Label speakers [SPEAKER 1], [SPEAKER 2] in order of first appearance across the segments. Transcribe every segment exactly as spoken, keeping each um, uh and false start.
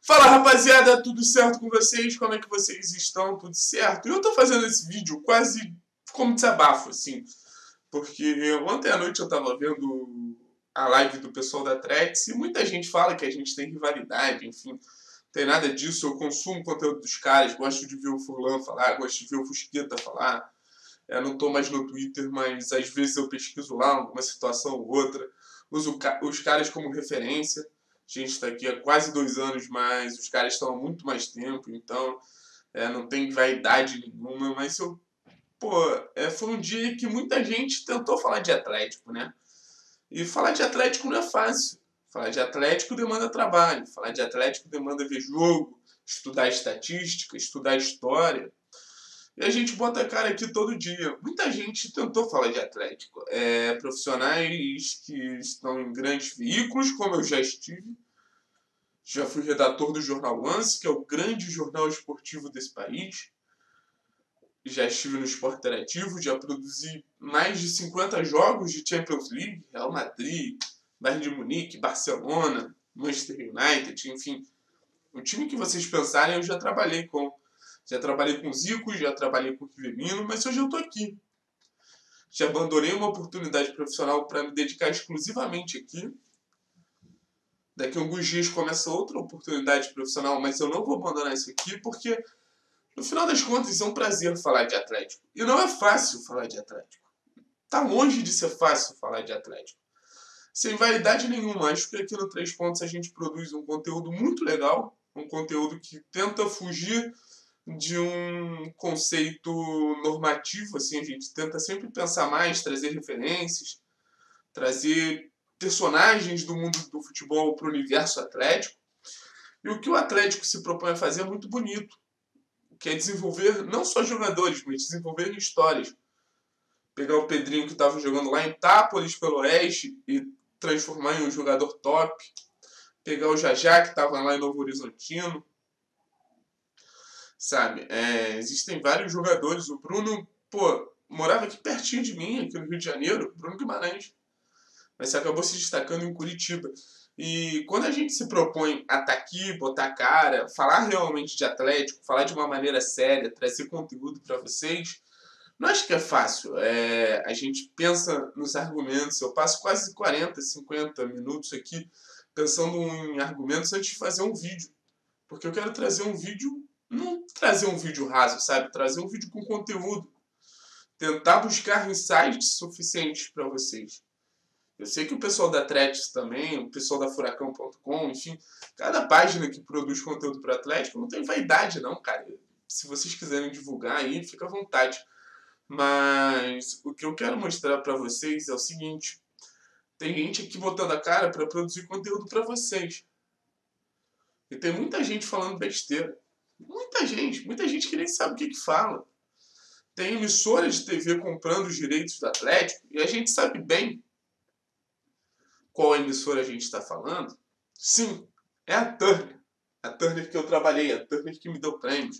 [SPEAKER 1] Fala, rapaziada, tudo certo com vocês? Como é que vocês estão? Tudo certo? Eu tô fazendo esse vídeo quase como desabafo, assim, porque ontem à noite eu tava vendo a live do pessoal da Threads e muita gente fala que a gente tem rivalidade, enfim, não tem nada disso. Eu consumo o conteúdo dos caras, gosto de ver o Furlan falar, gosto de ver o Fusqueta falar. Eu não tô mais no Twitter, mas às vezes eu pesquiso lá alguma situação ou outra, uso os caras como referência. A gente está aqui há quase dois anos, mas os caras estão há muito mais tempo, então é, não tem vaidade nenhuma. Mas eu, pô, é, foi um dia que muita gente tentou falar de Atlético, né? E falar de Atlético não é fácil. Falar de Atlético demanda trabalho, falar de Atlético demanda ver jogo, estudar estatística, estudar história. E a gente bota a cara aqui todo dia. Muita gente tentou falar de Atlético. É, profissionais que estão em grandes veículos, como eu já estive. Já fui redator do Jornal Lance, que é o grande jornal esportivo desse país. Já estive no Esporte Interativo, já produzi mais de cinquenta jogos de Champions League. Real Madrid, Bayern de Munique, Barcelona, Manchester United, enfim. O time que vocês pensarem eu já trabalhei com. Já trabalhei com o Zico, já trabalhei com o Rivelino, mas hoje eu estou aqui. Já abandonei uma oportunidade profissional para me dedicar exclusivamente aqui. Daqui a alguns dias começa outra oportunidade profissional, mas eu não vou abandonar isso aqui porque, no final das contas, é um prazer falar de Atlético. E não é fácil falar de Atlético. Tá longe de ser fácil falar de Atlético. Sem vaidade nenhuma, acho que aqui no Três Pontos a gente produz um conteúdo muito legal, um conteúdo que tenta fugir de um conceito normativo, assim, a gente tenta sempre pensar mais, trazer referências, trazer personagens do mundo do futebol para o universo Atlético. E o que o Atlético se propõe a fazer é muito bonito, que é desenvolver não só jogadores, mas desenvolver histórias. Pegar o Pedrinho que estava jogando lá em Itápolis pelo Oeste e transformar em um jogador top. Pegar o Jajá que estava lá em Novo Horizontino. Sabe, é, existem vários jogadores. O Bruno, pô, morava aqui pertinho de mim, aqui no Rio de Janeiro, Bruno Guimarães. Mas você acabou se destacando em Curitiba. E quando a gente se propõe a estar aqui, botar a cara, falar realmente de Atlético, falar de uma maneira séria, trazer conteúdo para vocês, não acho que é fácil. É, a gente pensa nos argumentos. Eu passo quase quarenta, cinquenta minutos aqui pensando em argumentos antes de fazer um vídeo. Porque eu quero trazer um vídeo, não trazer um vídeo raso, sabe? Trazer um vídeo com conteúdo. Tentar buscar insights suficientes para vocês. Eu sei que o pessoal da Threads também, o pessoal da Furacão ponto com, enfim, cada página que produz conteúdo para Atlético não tem vaidade não, cara. Se vocês quiserem divulgar aí, fica à vontade. Mas o que eu quero mostrar para vocês é o seguinte: tem gente aqui botando a cara para produzir conteúdo para vocês. E tem muita gente falando besteira. Muita gente, muita gente que nem sabe o que que fala. Tem emissoras de T V comprando os direitos do Atlético e a gente sabe bem qual emissora a gente está falando. Sim, é a Turner. A Turner que eu trabalhei, a Turner que me deu prêmios.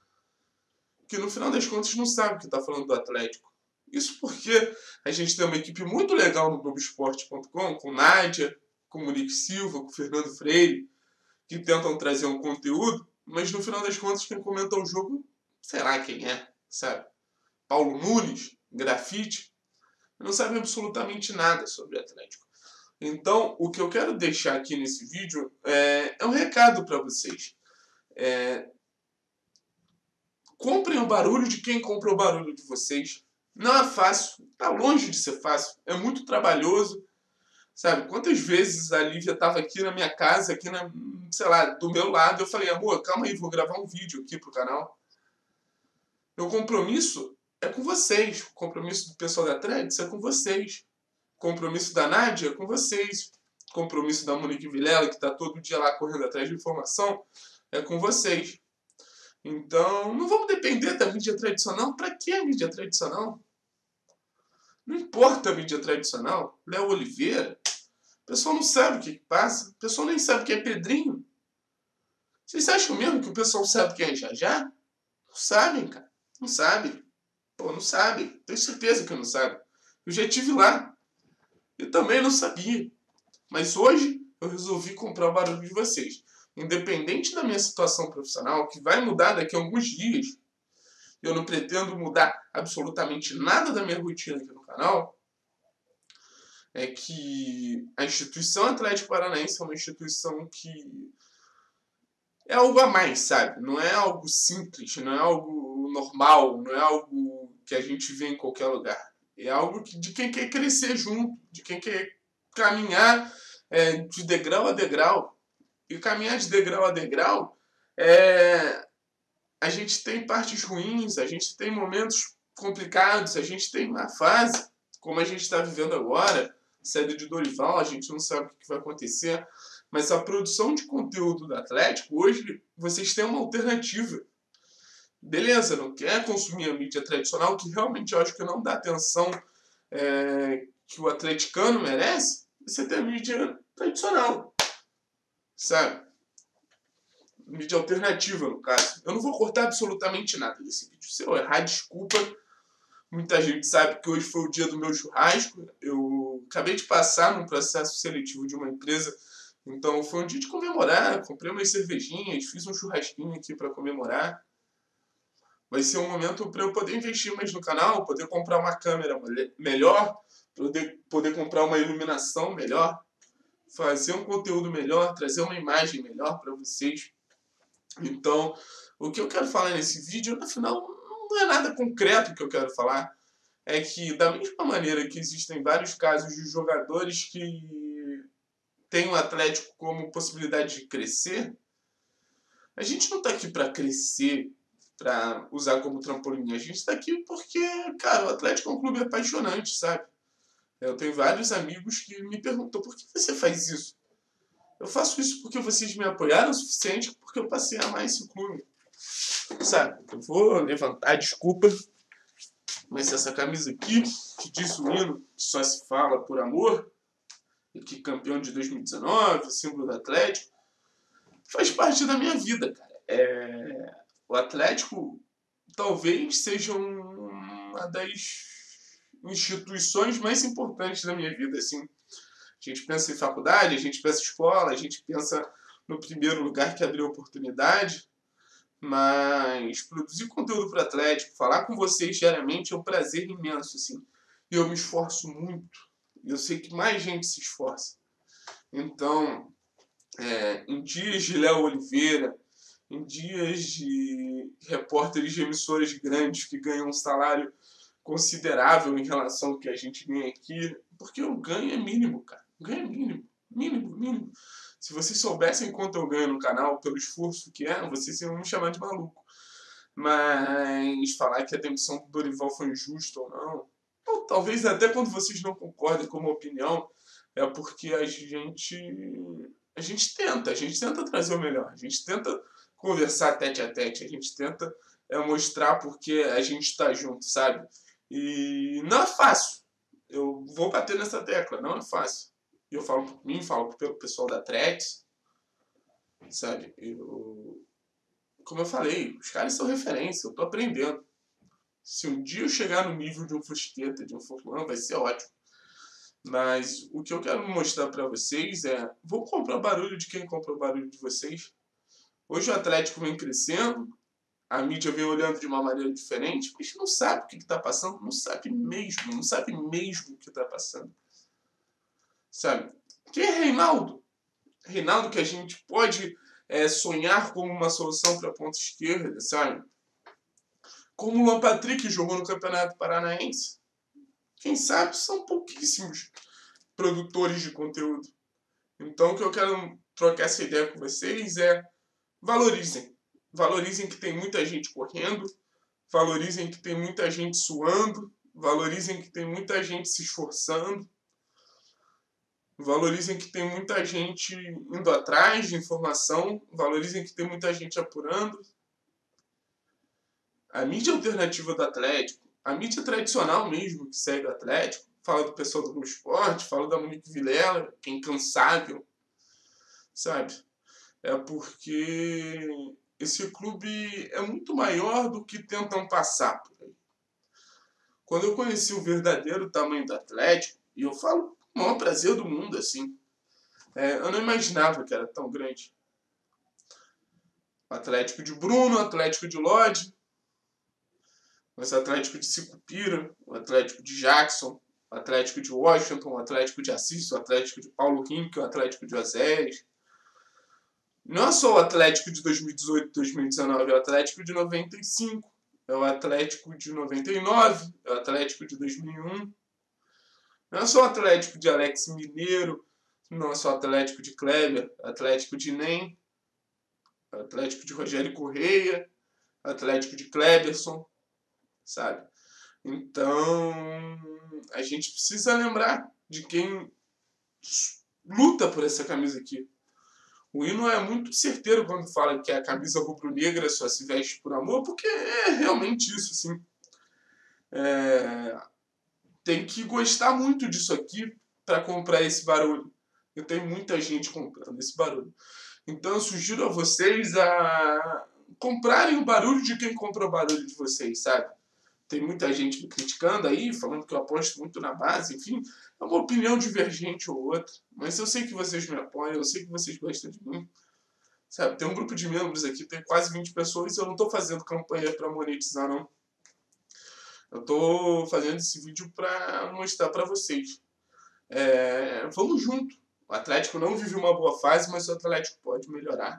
[SPEAKER 1] Que no final das contas não sabe o que está falando do Atlético. Isso porque a gente tem uma equipe muito legal no Globo Esporte ponto com, com Nádia, com Monique Silva, com Fernando Freire, que tentam trazer um conteúdo, mas no final das contas quem comenta o jogo, sei lá quem é, sabe? Paulo Nunes, Grafite, não sabe absolutamente nada sobre o Atlético. Então, o que eu quero deixar aqui nesse vídeo é, é um recado para vocês. É, comprem o barulho de quem compra o barulho de vocês. Não é fácil, está longe de ser fácil, é muito trabalhoso. Sabe, quantas vezes a Lívia estava aqui na minha casa, aqui na, sei lá, do meu lado, eu falei, amor, calma aí, vou gravar um vídeo aqui pro canal. Meu compromisso é com vocês, o compromisso do pessoal da Threads é com vocês. Compromisso da Nádia com vocês. Compromisso da Monique Vilela, que está todo dia lá correndo atrás de informação, é com vocês. Então, não vamos depender da mídia tradicional. Para que a mídia tradicional? Não importa a mídia tradicional. Léo Oliveira. O pessoal não sabe o que passa. O pessoal nem sabe quem é Pedrinho. Vocês acham mesmo que o pessoal sabe quem é Jajá? Não sabem, cara. Não sabem. Pô, não sabem. Tenho certeza que não sabem. Eu já estive lá. Eu também não sabia. Mas hoje eu resolvi comprar o barulho de vocês. independente da minha situação profissional, que vai mudar daqui a alguns dias, eu não pretendo mudar absolutamente nada da minha rotina aqui no canal, é que a instituição Atlético Paranaense é uma instituição que é algo a mais, sabe? Não é algo simples, não é algo normal, não é algo que a gente vê em qualquer lugar. É algo que, de quem quer crescer junto, de quem quer caminhar é, de degrau a degrau. E caminhar de degrau a degrau, é, a gente tem partes ruins, a gente tem momentos complicados, a gente tem uma fase, como a gente está vivendo agora, saída de Dorival, a gente não sabe o que vai acontecer. Mas a produção de conteúdo do Atlético, hoje, vocês têm uma alternativa. Beleza, não quer consumir a mídia tradicional, que realmente eu acho que não dá atenção é, que o atleticano merece, você tem a mídia tradicional, sabe? Mídia alternativa, no caso. Eu não vou cortar absolutamente nada desse vídeo. Se eu errar, desculpa. Muita gente sabe que hoje foi o dia do meu churrasco. Eu acabei de passar num processo seletivo de uma empresa. Então foi um dia de comemorar, comprei umas cervejinhas, fiz um churrasquinho aqui para comemorar. Vai ser um momento para eu poder investir mais no canal, poder comprar uma câmera melhor, poder, poder comprar uma iluminação melhor, fazer um conteúdo melhor, trazer uma imagem melhor para vocês. Então, o que eu quero falar nesse vídeo, no final, não é nada concreto que eu quero falar. É que, da mesma maneira que existem vários casos de jogadores que tem o Atlético como possibilidade de crescer, a gente não está aqui para crescer, para usar como trampolim. A gente está aqui porque, cara, o Atlético é um clube apaixonante, sabe? Eu tenho vários amigos que me perguntam, por que você faz isso? Eu faço isso porque vocês me apoiaram o suficiente, porque eu passei a amar esse clube. Sabe? Eu vou levantar, desculpa, mas essa camisa aqui, que diz o hino que só se fala por amor, e que campeão de dois mil e dezenove, símbolo do Atlético, faz parte da minha vida, cara. É... O Atlético talvez seja uma das instituições mais importantes da minha vida, assim. A gente pensa em faculdade, a gente pensa em escola, a gente pensa no primeiro lugar que abriu oportunidade, mas produzir conteúdo para o Atlético, falar com vocês diariamente é um prazer imenso, assim. E eu me esforço muito. Eu sei que mais gente se esforça. Então, é, em dias de Léo Oliveira, em dias de repórteres de emissoras grandes que ganham um salário considerável em relação ao que a gente ganha aqui, porque o ganho é mínimo, cara. O ganho é mínimo. Mínimo, mínimo. Se vocês soubessem quanto eu ganho no canal, pelo esforço que é, vocês iam me chamar de maluco. Mas falar que a demissão do Dorival foi injusta ou não, ou talvez até quando vocês não concordem com uma opinião, é porque a gente a gente tenta, a gente tenta trazer o melhor, a gente tenta conversar tete a tete, a gente tenta é, mostrar porque a gente está junto, sabe? E não é fácil. Eu vou bater nessa tecla, não é fácil. Eu falo por mim, falo pelo pessoal da Trex, sabe? Eu, como eu falei, os caras são referência, eu tô aprendendo. Se um dia eu chegar no nível de um Fusqueta, de um Furlan, vai ser ótimo. Mas o que eu quero mostrar pra vocês é... Vou comprar barulho de quem compra o barulho de vocês. Hoje o Atlético vem crescendo, a mídia vem olhando de uma maneira diferente, mas não sabe o que está passando, não sabe mesmo, não sabe mesmo o que está passando. Sabe? Quem é Reinaldo? Reinaldo que a gente pode é, sonhar como uma solução para a ponta esquerda, sabe? Como o Luan Patrick jogou no Campeonato Paranaense. Quem sabe são pouquíssimos produtores de conteúdo. Então o que eu quero trocar essa ideia com vocês é valorizem. Valorizem que tem muita gente correndo, valorizem que tem muita gente suando, valorizem que tem muita gente se esforçando, valorizem que tem muita gente indo atrás de informação, valorizem que tem muita gente apurando. A mídia alternativa do Atlético, a mídia tradicional mesmo que segue o Atlético, fala do pessoal do Globo Esporte, fala da Monique Vilela, que é incansável, sabe? É porque esse clube é muito maior do que tentam passar por aí. Quando eu conheci o verdadeiro tamanho do Atlético, e eu falo o maior prazer do mundo, assim, é, eu não imaginava que era tão grande. Atlético de Bruno, Atlético de Lodge, o Atlético de Sicupira, o Atlético de Jackson, o Atlético de Washington, o Atlético de Assis, o Atlético de Paulo Rink, o Atlético de Oséias. Não é só o Atlético de dois mil e dezoito, dois mil e dezenove, é o Atlético de noventa e cinco, é o Atlético de noventa e nove, é o Atlético de dois mil e um. Não é só o Atlético de Alex Mineiro, não é só o Atlético de Kleber, é o Atlético de Nem, é o Atlético de Rogério Correia, é o Atlético de Kleberson, sabe? Então, a gente precisa lembrar de quem luta por essa camisa aqui. O hino é muito certeiro quando fala que a camisa rubro-negra só se veste por amor, porque é realmente isso, assim. É... Tem que gostar muito disso aqui para comprar esse barulho. E tem muita gente comprando esse barulho. Então eu sugiro a vocês a comprarem o barulho de quem compra o barulho de vocês, sabe? Tem muita gente me criticando aí, falando que eu aposto muito na base, enfim, é uma opinião divergente ou outra. Mas eu sei que vocês me apoiam, eu sei que vocês gostam de mim. Sabe, tem um grupo de membros aqui, tem quase vinte pessoas, e eu não estou fazendo campanha para monetizar, não. Eu estou fazendo esse vídeo para mostrar para vocês. É, vamos junto. O Atlético não vive uma boa fase, mas o Atlético pode melhorar.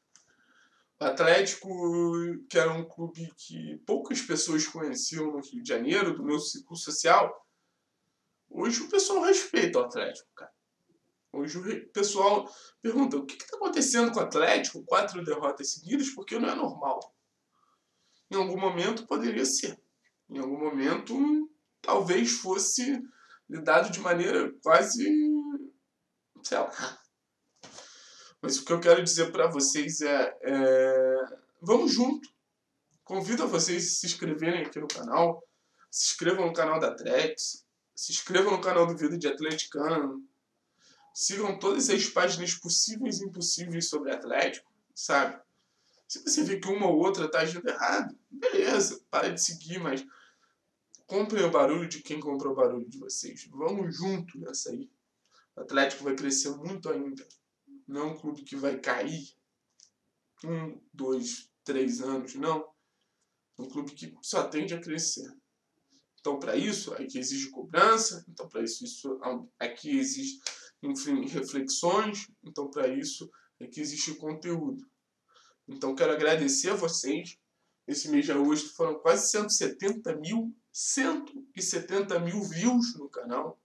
[SPEAKER 1] O Atlético, que era um clube que poucas pessoas conheciam no Rio de Janeiro, do meu ciclo social, hoje o pessoal respeita o Atlético, cara. Hoje o pessoal pergunta, o que está acontecendo com o Atlético? Quatro derrotas seguidas, porque não é normal. Em algum momento poderia ser. Em algum momento, talvez fosse lidado de maneira quase, sei lá. Mas o que eu quero dizer para vocês é, é... vamos junto. Convido a vocês a se inscreverem aqui no canal. Se inscrevam no canal da Atletis. Se inscrevam no canal do Vida de Atleticano. Sigam todas as páginas possíveis e impossíveis sobre Atlético, sabe? Se você vê que uma ou outra está agindo errado, beleza, para de seguir, mas comprem o barulho de quem compra o barulho de vocês. Vamos junto nessa aí. O Atlético vai crescer muito ainda. Não é um clube que vai cair um, dois, três anos, não. É um clube que só tende a crescer. Então, para isso, aqui exige cobrança. Então, para isso, isso, aqui exige, enfim, reflexões. Então, para isso, aqui existe conteúdo. Então, quero agradecer a vocês. Esse mês de agosto foram quase cento e setenta mil, cento e setenta mil views no canal.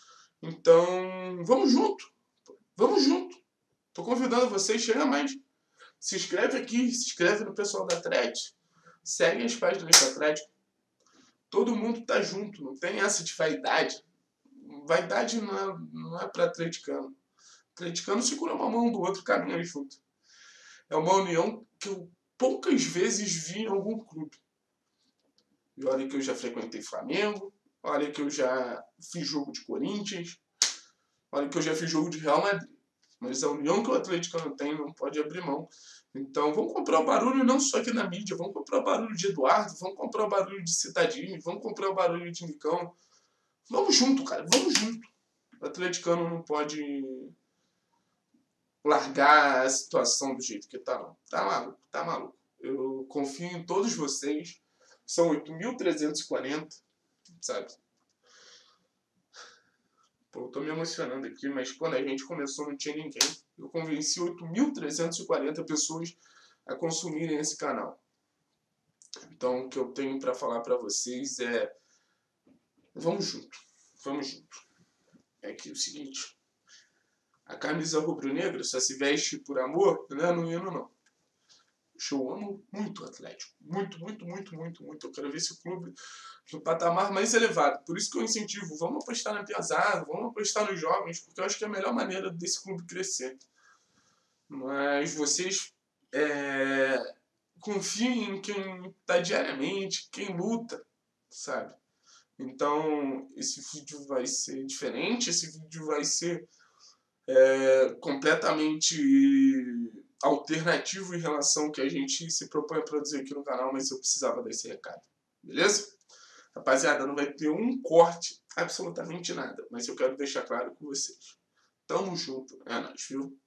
[SPEAKER 1] Então, vamos junto. Vamos junto. Tô convidando vocês, chega mais. Se inscreve aqui, se inscreve no pessoal da Atlético. Segue as páginas da Atlético. Todo mundo tá junto, não tem essa de vaidade. Vaidade não é, não é para atleticano. Atleticano segura uma mão do outro e caminha junto. É uma união que eu poucas vezes vi em algum clube. E olha que eu já frequentei Flamengo, olha que eu já fiz jogo de Corinthians, olha que eu já fiz jogo de Real Madrid. Mas a união que o atleticano tem não pode abrir mão. Então vamos comprar o barulho não só aqui na mídia, vamos comprar o barulho de Eduardo, vamos comprar o barulho de Citadinho, vamos comprar o barulho de Nicão. Vamos junto, cara, vamos junto. O atleticano não pode largar a situação do jeito que tá, não. Tá maluco, tá maluco. Eu confio em todos vocês. São oito mil trezentos e quarenta, sabe? Pô, eu tô me emocionando aqui, mas quando a gente começou não tinha ninguém. Eu convenci oito mil trezentas e quarenta pessoas a consumirem esse canal. Então, o que eu tenho para falar para vocês é... Vamos junto. Vamos junto. É que é o seguinte... A camisa rubro-negra só se veste por amor, não é no hino, não. Eu amo muito o Atlético. Muito, muito, muito, muito, muito. Eu quero ver esse clube no patamar mais elevado. Por isso que eu incentivo. Vamos apostar na pesada, vamos apostar nos jovens, porque eu acho que é a melhor maneira desse clube crescer. Mas vocês é, confiem em quem está diariamente, quem luta, sabe? Então, esse vídeo vai ser diferente, esse vídeo vai ser é, completamente alternativo em relação ao que a gente se propõe a produzir aqui no canal, mas eu precisava desse recado, beleza? Rapaziada, não vai ter um corte, absolutamente nada, mas eu quero deixar claro com vocês. Tamo junto, é nóis, viu?